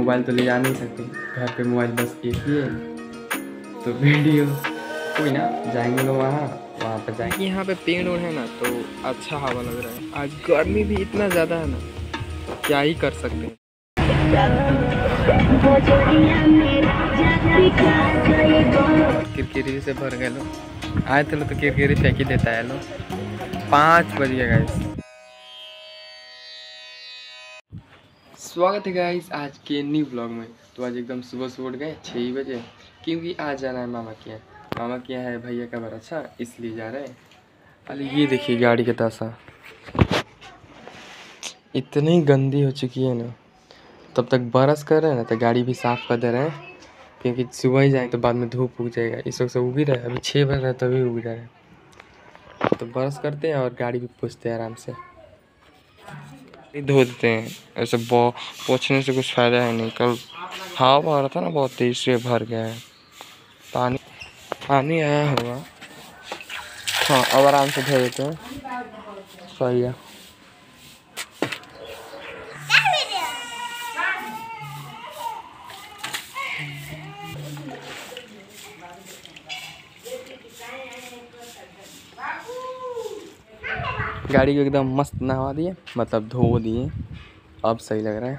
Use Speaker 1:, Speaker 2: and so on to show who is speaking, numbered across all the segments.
Speaker 1: Mobile तो ले जा नहीं सकते, घर पे मोबाइल बस एक ही है। तो वीडियो कोई ना, जाएंगे लोग वहाँ पर जाएंगे। यहाँ पे पेड़ ओड़ है ना, तो अच्छा हवा लग रहा है। आज गर्मी भी इतना ज़्यादा है ना, क्या ही कर सकते हैं। किरकिरी से भर गए लोग, आए थे लोग तो किरकिरी फेंक ही देता है लोग। 5 बज गए गाइस। स्वागत है गाइस आज के न्यू ब्लॉग में। तो आज एकदम सुबह सुबह उठ गए 6 बजे, क्योंकि आज जाना है मामा के यहाँ। मामा के यहाँ है भैया का बराचा, इसलिए जा रहे हैं। अरे ये देखिए गाड़ी का दशा इतनी गंदी हो चुकी है ना। तब तक बरस कर रहे हैं ना, तो गाड़ी भी साफ़ कर दे रहे हैं, क्योंकि सुबह ही जाएंगे तो बाद में धूप उग जाएगा। इस वक्त से उग ही रहा है, अभी 6 बज रहा है तभी उग रहा है। तो बरस करते हैं और गाड़ी भी पूछते हैं आराम से, धो देते हैं। ऐसे पोंछने से कुछ फ़ायदा है नहीं। कल हवा आ रहा था ना बहुत तेज से, भर गया है पानी। पानी आया होगा। हाँ अब आराम से धो देते हैं, सही है। गाड़ी को एकदम मस्त नहवा दिए, मतलब धो दिए। अब सही लग रहा है,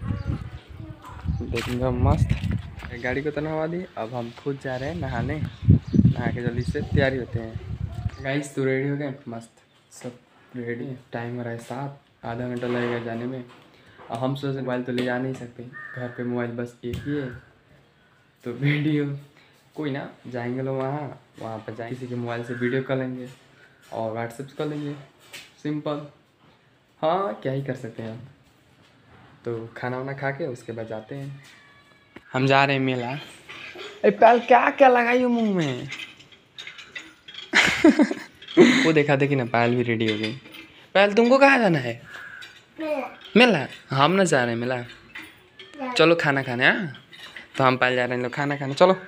Speaker 1: देखिए मस्त। गाड़ी को तो नहवा दिए, अब हम खुद जा रहे हैं नहाने। नहा के जल्दी से तैयारी होते हैं। गाइस तो रेडी हो गए, मस्त सब रेडी है। टाइम हो रहा है 7, आधा घंटा लगेगा जाने में। और हम सोच मोबाइल तो ले जा नहीं सकते, घर पे मोबाइल बस एक ही है। तो वीडियो कोई ना, जाएंगे लोग वहाँ पर जाएंगे, किसी के मोबाइल से वीडियो कर लेंगे और व्हाट्सएप कर लेंगे, सिंपल। हाँ क्या ही कर सकते हैं हम। तो खाना वाना खा के उसके बाद जाते हैं। हम जा रहे हैं मेला। अरे पहले क्या क्या लगाई हो मुंह में? वो देखा देखी ना, पायल भी रेडी हो गई। पायल तुमको कहाँ जाना है? मेला। हम ना जा रहे हैं मेला, चलो खाना खाने। हाँ तो हम पायल जा रहे हैं लोग खाना खाने, चलो।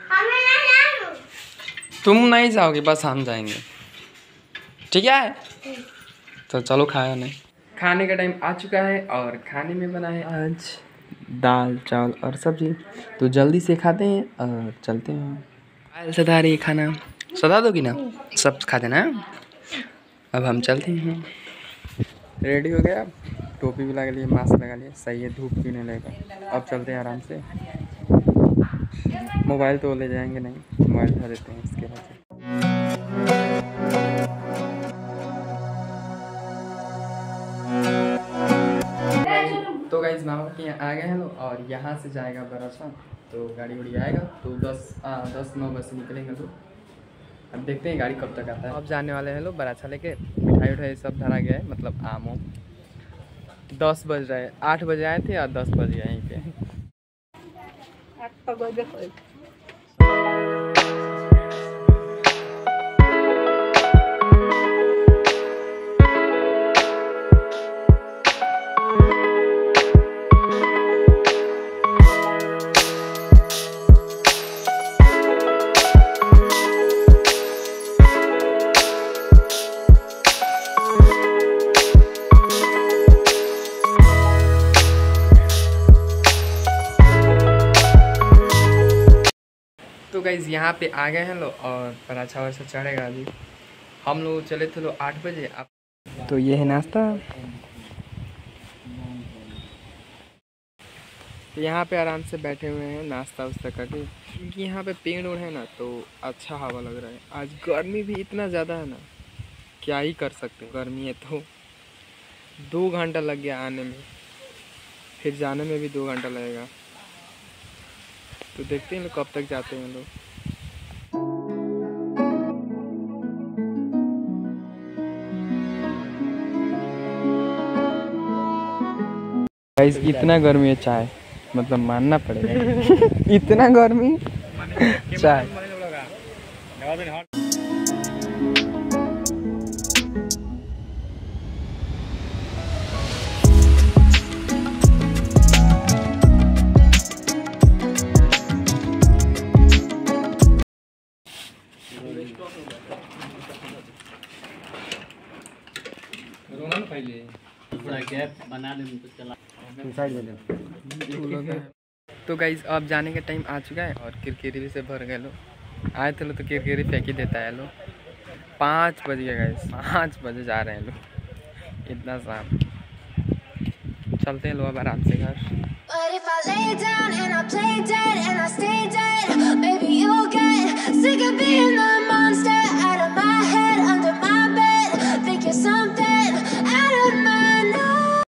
Speaker 1: तुम नहीं जाओगे, बस हम जाएंगे, ठीक है? तो चलो खाने। खाने का टाइम आ चुका है और खाने में बना है आज दाल चावल और सब्जी। तो जल्दी से खाते हैं और चलते हैं। पायल सधा रही है खाना, सधा दोगी ना? सब खा देना। अब हम चलते हैं। रेडी हो गया, टोपी भी लगा लिए, मास्क लगा लिए, सही है, धूप भी नहीं लगेगा। अब चलते हैं आराम से। मोबाइल तो ले जाएंगे नहीं, मोबाइल धर देते हैं इसके वजह से। तो गाइस मामा के यहाँ आ गए हैं लोग और यहाँ से जाएगा बरासा। तो गाड़ी उड़ी आएगा तो 10-9 बजे से निकलेंगे लोग। अब देखते हैं गाड़ी कब तक आता है। अब जाने वाले हैं लोग बरासा लेके। मिठाई उठाई सब धरा गया है, मतलब आम। 10 बज रहा है, 8 बजे आए थे और 10 बज गए यहीं पे। तो गाइज यहाँ पे आ गए हैं लोग और पराठा वराठा चढ़ेगा। अभी हम लोग चले थे लोग 8 बजे। अब तो ये है नाश्ता। तो यहाँ पे आराम से बैठे हुए हैं नाश्ता वास्ता करके, क्योंकि यहाँ पे पेड़ ओड़ है ना, तो अच्छा हवा लग रहा है। आज गर्मी भी इतना ज़्यादा है ना, क्या ही कर सकते हैं। गर्मी है तो 2 घंटा लग गया आने में, फिर जाने में भी 2 घंटा लगेगा। तो देखते हैं लोग कब तक जाते हैं लोग। गाइस इतना गर्मी है, चाय मतलब मानना पड़ेगा। इतना गर्मी चाय। पहले थोड़ा गैप बना लें तो चला। तो गाइज अब जाने का टाइम आ चुका है और किरकिरी भी से भर गए लो। आए थे लो तो किरकिरी फेंक ही देता है लो। 5 बज गए गाइज, 5 बजे जा रहे हैं लोग इतना शाम। चलते हैं लो अब आराम से घर। But if I lay down and I play dead and I stay dead, maybe you'll get sick of being the monster out of my head, under my bed, think you're something out of my nose.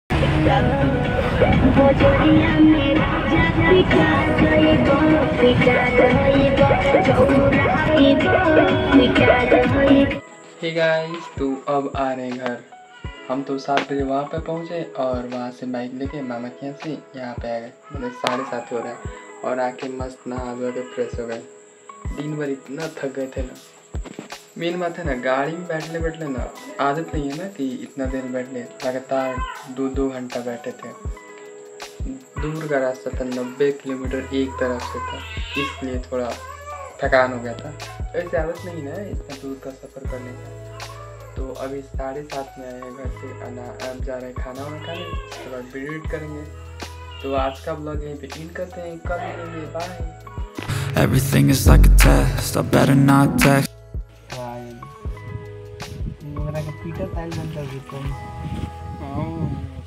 Speaker 1: Hey guys, तो अब आ रहे हैं घर। हम तो 7 बजे वहाँ पे पहुँचे और वहाँ से बाइक लेके मामा के यहाँ से यहाँ पे आ गए। मतलब 7:30 हो रहा है और आके मस्त नहा धो के फ्रेश हो गए। दिन भर इतना थक गए थे ना। मेन बात है ना, गाड़ी में बैठले ना आदत नहीं है ना कि इतना देर बैठ ले। लगातार 2 घंटा बैठे थे। दूर का रास्ता था, 90 किलोमीटर एक तरफ से था, इसलिए थोड़ा थकान हो गया था। ऐसे आदत नहीं है इतना दूर का सफ़र करने का। तो अभी 7:30 में आए हैं घर से। अब जा रहे हैं खाना वाना खाने, उसके बाद वीडियो एडिट करेंगे। तो आज का ब्लॉग यहीं पे एंड करते हैं, कल मिलेंगे, bye. Everything is like a test, I better not text। मेरा पीटर पैल बनता है।